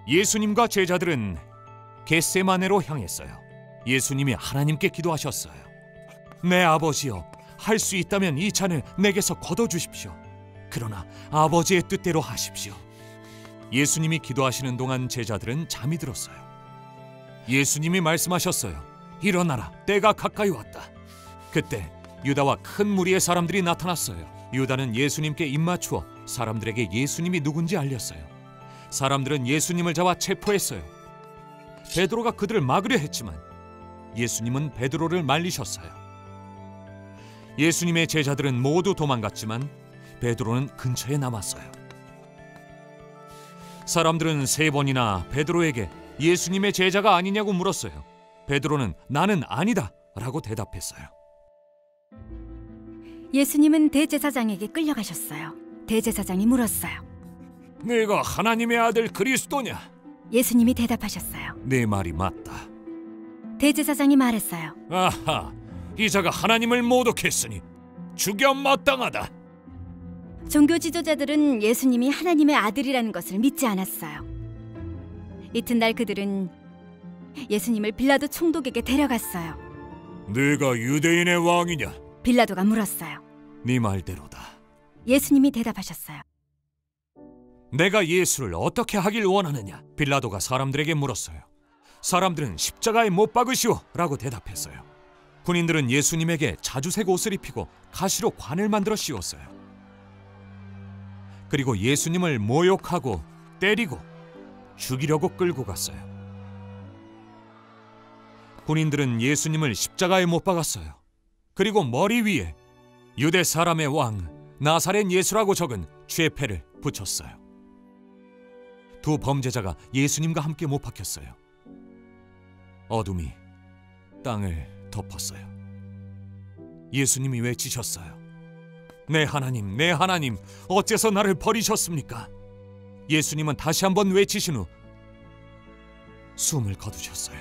예수님과 제자들은 겟세마네로 향했어요. 예수님이 하나님께 기도하셨어요. 내 아버지여, 할 수 있다면 이 잔을 내게서 거둬주십시오. 그러나 아버지의 뜻대로 하십시오. 예수님이 기도하시는 동안 제자들은 잠이 들었어요. 예수님이 말씀하셨어요. 일어나라, 때가 가까이 왔다. 그때 유다와 큰 무리의 사람들이 나타났어요. 유다는 예수님께 입맞추어 사람들에게 예수님이 누군지 알렸어요. 사람들은 예수님을 잡아 체포했어요. 베드로가 그들을 막으려 했지만 예수님은 베드로를 말리셨어요. 예수님의 제자들은 모두 도망갔지만 베드로는 근처에 남았어요. 사람들은 3번이나 베드로에게 예수님의 제자가 아니냐고 물었어요. 베드로는 나는 아니다 라고 대답했어요. 예수님은 대제사장에게 끌려가셨어요. 대제사장이 물었어요. 네가 하나님의 아들 그리스도냐? 예수님이 대답하셨어요. 네 말이 맞다. 대제사장이 말했어요. 아하, 이 자가 하나님을 모독했으니 죽여 마땅하다. 종교 지도자들은 예수님이 하나님의 아들이라는 것을 믿지 않았어요. 이튿날 그들은 예수님을 빌라도 총독에게 데려갔어요. 네가 유대인의 왕이냐? 빌라도가 물었어요. 네 말대로다. 예수님이 대답하셨어요. 내가 예수를 어떻게 하길 원하느냐? 빌라도가 사람들에게 물었어요. 사람들은 십자가에 못 박으시오 라고 대답했어요. 군인들은 예수님에게 자주색 옷을 입히고 가시로 관을 만들어 씌웠어요. 그리고 예수님을 모욕하고 때리고 죽이려고 끌고 갔어요. 군인들은 예수님을 십자가에 못 박았어요. 그리고 머리 위에 유대 사람의 왕 나사렛 예수라고 적은 죄패를 붙였어요. 2 범죄자가 예수님과 함께 못 박혔어요. 어둠이 땅을 덮었어요. 예수님이 외치셨어요. 내 하나님, 내 하나님, 어째서 나를 버리셨습니까? 예수님은 다시 한번 외치신 후 숨을 거두셨어요.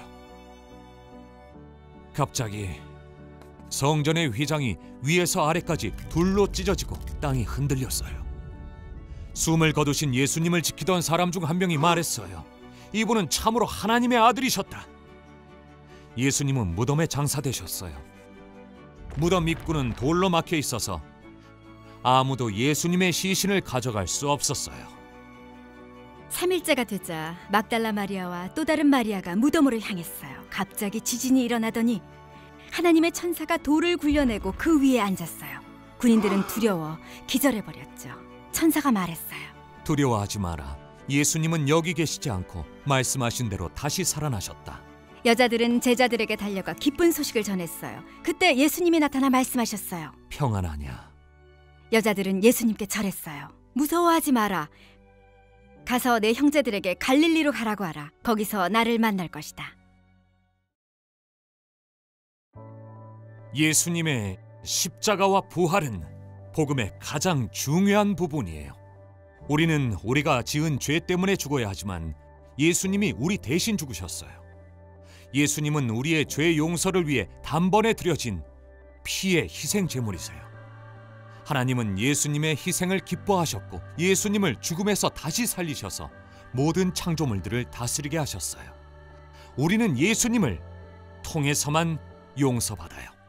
갑자기 성전의 휘장이 위에서 아래까지 둘로 찢어지고 땅이 흔들렸어요. 숨을 거두신 예수님을 지키던 사람 중 한 명이 말했어요. 이분은 참으로 하나님의 아들이셨다. 예수님은 무덤에 장사되셨어요. 무덤 입구는 돌로 막혀 있어서 아무도 예수님의 시신을 가져갈 수 없었어요. 3일째가 되자 막달라 마리아와 또 다른 마리아가 무덤으로 향했어요. 갑자기 지진이 일어나더니 하나님의 천사가 돌을 굴려내고 그 위에 앉았어요. 군인들은 두려워 기절해버렸죠. 천사가 말했어요. 두려워하지 마라. 예수님은 여기 계시지 않고 말씀하신 대로 다시 살아나셨다. 여자들은 제자들에게 달려가 기쁜 소식을 전했어요. 그때 예수님이 나타나 말씀하셨어요. 평안하냐? 여자들은 예수님께 절했어요. 무서워하지 마라. 가서 내 형제들에게 갈릴리로 가라고 하라. 거기서 나를 만날 것이다. 예수님의 십자가와 부활은 복음의 가장 중요한 부분이에요. 우리는 우리가 지은 죄 때문에 죽어야 하지만 예수님이 우리 대신 죽으셨어요. 예수님은 우리의 죄 용서를 위해 단번에 드려진 피의 희생 제물이세요. 하나님은 예수님의 희생을 기뻐하셨고 예수님을 죽음에서 다시 살리셔서 모든 창조물들을 다스리게 하셨어요. 우리는 예수님을 통해서만 용서받아요.